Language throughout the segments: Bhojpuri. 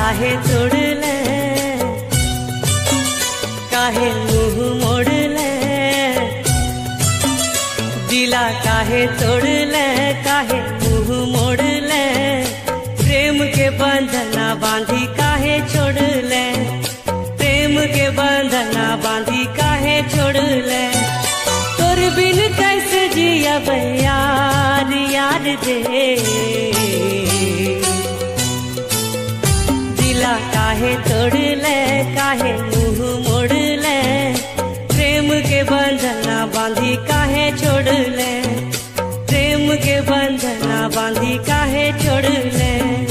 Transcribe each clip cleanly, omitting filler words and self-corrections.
काहे तोड़ ले, काहे मुंह मोड़ ले, दिला काहे तोड़ ले, काहे मुंह मोड़ ले, प्रेम के बंधना बांधी काहे छोड़ ले, प्रेम के बंधना बांधी काहे छोड़ ले। तोर बिन कैसे जियब यार, यार रे, दिला काहे तोड़ ले, काहे मुंह मोड़ ले, प्रेम के बंधना बांधी काहे छोड़ ले, प्रेम के बंधना बांधी काहे छोड़ ले।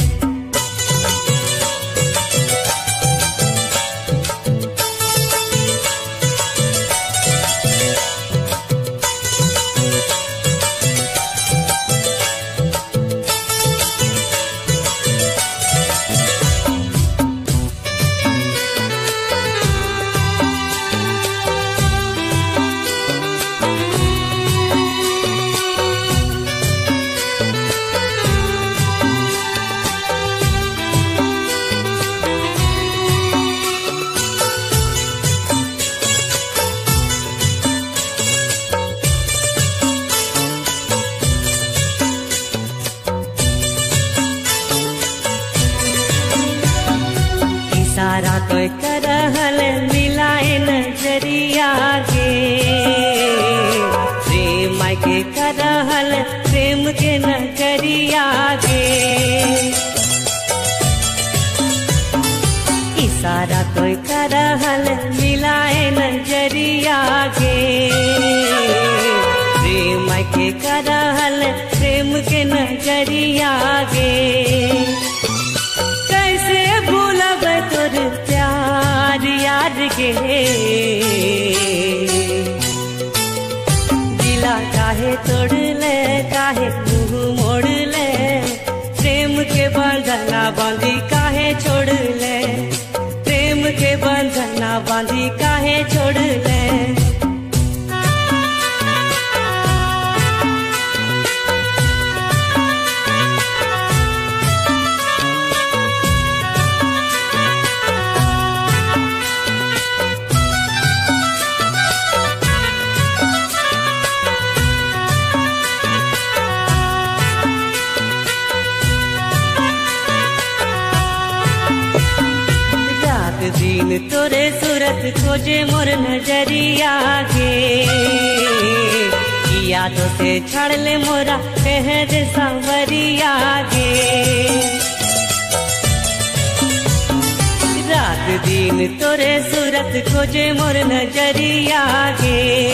सारा तो करहल मिलाए नजरिया के, प्रेम के करहल प्रेम के नजरिया के, इशारा तो करहल मिलाए नजरिया के, प्रेम के करहल प्रेम के नजरिया के। कैसे भूलब तोर प्यार यार के, दिला काहे तोड़ ले, काहे मुंह मोड़ ले, प्रेम के बंधना बांधी काहे छोड़ ले, प्रेम के बंधना बांधी काहे छोड़ ले। दिन तोरे सूरत खोजे मोर नजरिया के, यादों से छाड़ ले मोरा शहर सांवरिया के। रात दिन तोरे सूरत खोजे मोर नजरिया के,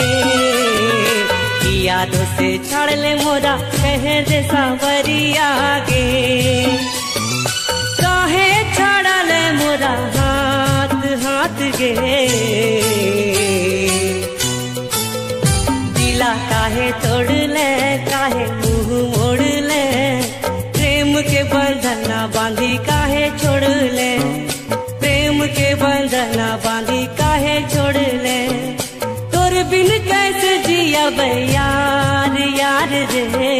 यादों से छाड़ ले मोरा शहर सांवरिया के। काहे छाड़ा ले मोरा हाथ गे, दिला काहे तोड़ ले, काहे मुंह मोड़ ले, प्रेम के बंधना बांधी काहे छोड़ ले, प्रेम के बंधना बांधी काहे छोड़ ले। तोर बिन कैसे जियब यार, यार रे,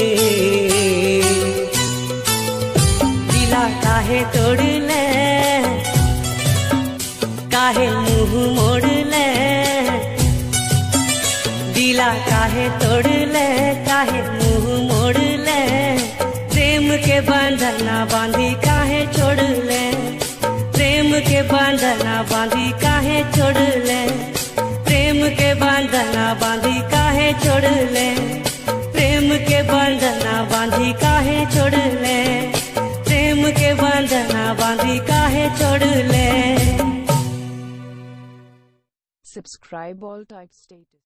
दिला काहे तोड़ ले, काहे मुंह मोड़ ले, दिला काहे तोड़ ले, काहे मुंह मोड़ ले, प्रेम के बंधना बांधी काहे छोड़ ले, प्रेम के बंधना बांधी काहे छोड़ ले, प्रेम के बंधना बांधी काहे छोड़ ले, प्रेम के बंधना बांधी काहे छोड़ ले, प्रेम के बंधना बांधी काहे छोड़ ले। Subscribe All Type Status.